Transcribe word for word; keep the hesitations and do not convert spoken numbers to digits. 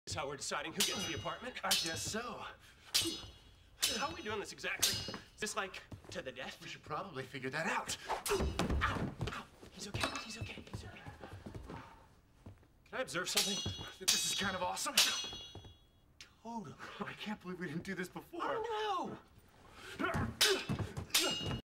Is how we're deciding who gets the apartment? I guess so. How are we doing this exactly? Is this like to the death? We should probably figure that out. Ow! Ow! He's okay. He's okay. He's okay. Can I observe something? This is kind of awesome. Totally. I can't believe we didn't do this before. I know!